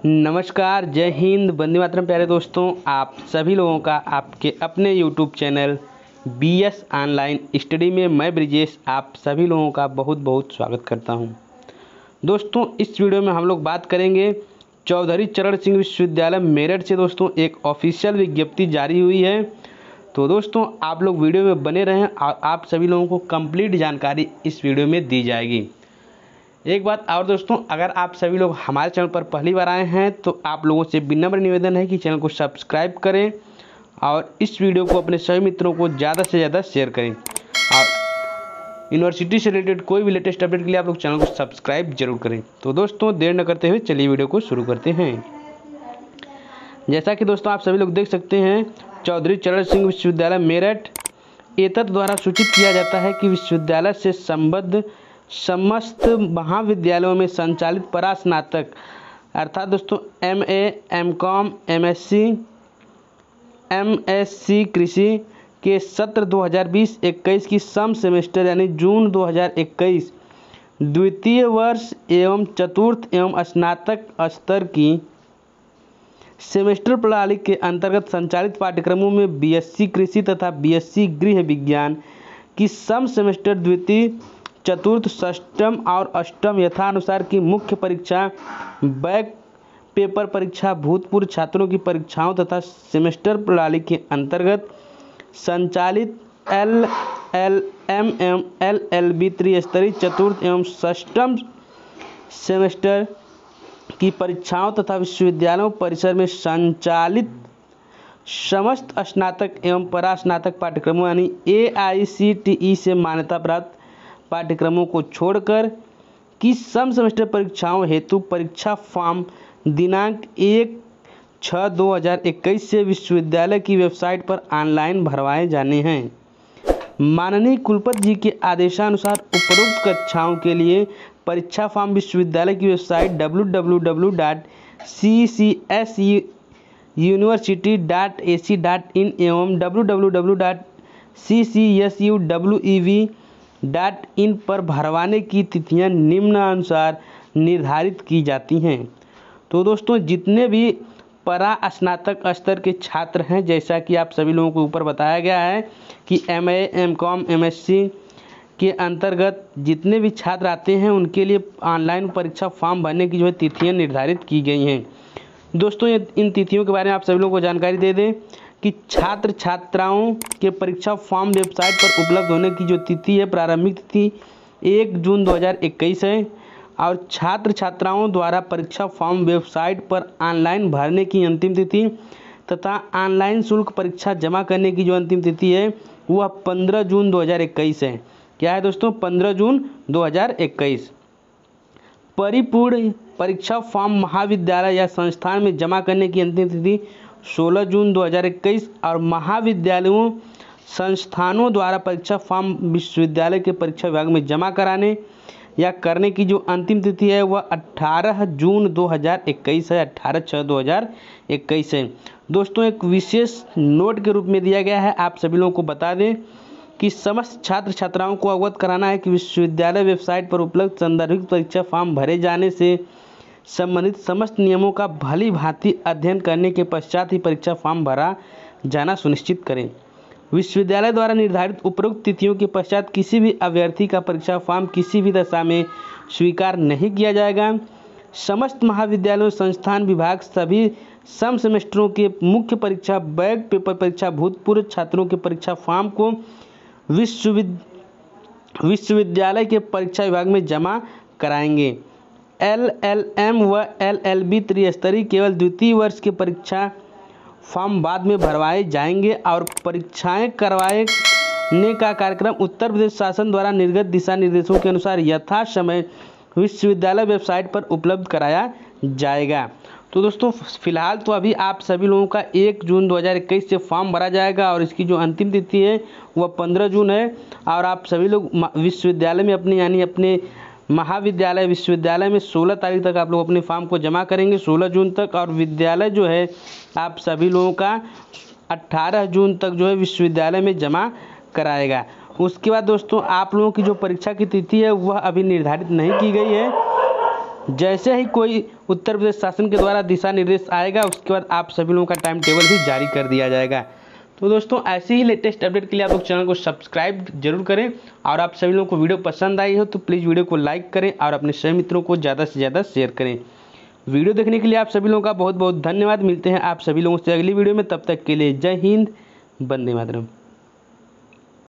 नमस्कार, जय हिंद, वंदे मातरम। प्यारे दोस्तों, आप सभी लोगों का आपके अपने YouTube channel BS online study में मैं ब्रिजेश आप सभी लोगों का बहुत बहुत स्वागत करता हूं। दोस्तों, इस वीडियो में हम लोग बात करेंगे चौधरी चरण सिंह विश्वविद्यालय मेरठ से दोस्तों एक ऑफिशियल विज्ञप्ति जारी हुई है। तो दोस्तों, आप लोग वीडियो में बने रहें और आप सभी लोगों को कंप्लीट जानकारी इस वीडियो में दी जाएगी। एक बात और दोस्तों, अगर आप सभी लोग हमारे चैनल पर पहली बार आए हैं तो आप लोगों से विनम्र निवेदन है कि चैनल को सब्सक्राइब करें और इस वीडियो को अपने सभी मित्रों को ज़्यादा से ज़्यादा शेयर करें। और यूनिवर्सिटी से रिलेटेड कोई भी लेटेस्ट अपडेट के लिए आप लोग चैनल को सब्सक्राइब जरूर करें। तो दोस्तों, देर न करते हुए चलिए वीडियो को शुरू करते हैं। जैसा कि दोस्तों आप सभी लोग देख सकते हैं, चौधरी चरण सिंह विश्वविद्यालय मेरठ एतत् द्वारा सूचित किया जाता है कि विश्वविद्यालय से संबद्ध समस्त महाविद्यालयों में संचालित परास्नातक अर्थात दोस्तों MA, MCOM, MSc कृषि के सत्र 2020-21 की सम सेमेस्टर यानी जून 2021 द्वितीय वर्ष एवं चतुर्थ एवं स्नातक स्तर की सेमेस्टर प्रणाली के अंतर्गत संचालित पाठ्यक्रमों में BSc कृषि तथा BSc गृह विज्ञान की सम सेमेस्टर द्वितीय, चतुर्थ, षष्ठम और अष्टम यथानुसार की मुख्य परीक्षा, बैक पेपर परीक्षा, भूतपूर्व छात्रों की परीक्षाओं तथा सेमेस्टर प्रणाली के अंतर्गत संचालित LLM एवं LLB त्रिस्तरीय चतुर्थ एवं षष्ठम सेमेस्टर की परीक्षाओं तथा विश्वविद्यालयों परिसर में संचालित समस्त स्नातक एवं परास्नातक पाठ्यक्रमों यानी AICTE से मान्यता प्राप्त पाठ्यक्रमों को छोड़कर की सम सेमेस्टर परीक्षाओं हेतु परीक्षा फॉर्म दिनांक 1/6/2021 से विश्वविद्यालय की वेबसाइट पर ऑनलाइन भरवाए जाने हैं। माननीय कुलपति जी के आदेशानुसार उपरोक्त कक्षाओं के लिए परीक्षा फॉर्म विश्वविद्यालय की वेबसाइट www.ccsusuniversity.ac.in एवं www.ccsuwev.in पर भरवाने की तिथियां निम्नानुसार निर्धारित की जाती हैं। तो दोस्तों, जितने भी परा स्नातक स्तर के छात्र हैं, जैसा कि आप सभी लोगों को ऊपर बताया गया है कि MA, MCOM, MSc के अंतर्गत जितने भी छात्र आते हैं उनके लिए ऑनलाइन परीक्षा फॉर्म भरने की तिथियां निर्धारित की गई हैं। दोस्तों, इन तिथियों के बारे में आप सभी लोगों को जानकारी दे दें कि छात्र छात्राओं के परीक्षा फॉर्म वेबसाइट पर उपलब्ध होने की तिथि है, प्रारंभिक तिथि 1 जून 2021 है और छात्र छात्राओं द्वारा परीक्षा फॉर्म वेबसाइट पर ऑनलाइन भरने की अंतिम तिथि तथा ऑनलाइन शुल्क परीक्षा जमा करने की अंतिम तिथि है वह 15 जून 2021 है। क्या है दोस्तों? 15 जून 2021। परिपूर्ण परीक्षा फॉर्म महाविद्यालय या संस्थान में जमा करने की अंतिम तिथि 16 जून 2021 और महाविद्यालयों संस्थानों द्वारा परीक्षा फॉर्म विश्वविद्यालय के परीक्षा विभाग में जमा कराने या करने की अंतिम तिथि है वह 18 जून 2021 है, 18/6/2021 है। दोस्तों, एक विशेष नोट के रूप में दिया गया है, आप सभी लोगों को बता दें कि समस्त छात्र छात्राओं को अवगत कराना है कि विश्वविद्यालय वेबसाइट पर उपलब्ध संदर्भित परीक्षा फॉर्म भरे जाने से संबंधित समस्त नियमों का भली भांति अध्ययन करने के पश्चात ही परीक्षा फॉर्म भरा जाना सुनिश्चित करें। विश्वविद्यालय द्वारा निर्धारित उपरोक्त तिथियों के पश्चात किसी भी अभ्यर्थी का परीक्षा फॉर्म किसी भी दशा में स्वीकार नहीं किया जाएगा। समस्त महाविद्यालयों संस्थान विभाग सभी सम सेमेस्टरों के मुख्य परीक्षा, बैक पेपर परीक्षा, भूतपूर्व छात्रों के परीक्षा फॉर्म को विश्वविद्यालय के परीक्षा विभाग में जमा कराएंगे। LLM व LLB त्रिस्तरीय केवल द्वितीय वर्ष के परीक्षा फॉर्म बाद में भरवाए जाएंगे और परीक्षाएं करवाने का कार्यक्रम उत्तर प्रदेश शासन द्वारा निर्गत दिशा निर्देशों के अनुसार यथा समय विश्वविद्यालय वेबसाइट पर उपलब्ध कराया जाएगा। तो दोस्तों, फिलहाल तो अभी आप सभी लोगों का 1 जून 2021 से फॉर्म भरा जाएगा और इसकी अंतिम तिथि है वह 15 जून है और आप सभी लोग विश्वविद्यालय में अपने महाविद्यालय विश्वविद्यालय में 16 तारीख तक आप लोग अपने फॉर्म को जमा करेंगे, 16 जून तक, और विद्यालय है आप सभी लोगों का 18 जून तक विश्वविद्यालय में जमा कराएगा। उसके बाद दोस्तों, आप लोगों की परीक्षा की तिथि है वह अभी निर्धारित नहीं की गई है। जैसे ही कोई उत्तर प्रदेश शासन के द्वारा दिशा निर्देश आएगा उसके बाद आप सभी लोगों का टाइम टेबल भी जारी कर दिया जाएगा। तो दोस्तों ऐसे ही लेटेस्ट अपडेट के लिए आप लोग चैनल को सब्सक्राइब जरूर करें, और आप सभी लोगों को वीडियो पसंद आई हो तो प्लीज़ वीडियो को लाइक करें और अपने सभी मित्रों को ज़्यादा से ज़्यादा शेयर करें। वीडियो देखने के लिए आप सभी लोगों का बहुत बहुत धन्यवाद। मिलते हैं आप सभी लोगों से अगली वीडियो में, तब तक के लिए जय हिंद, वंदे मातरम।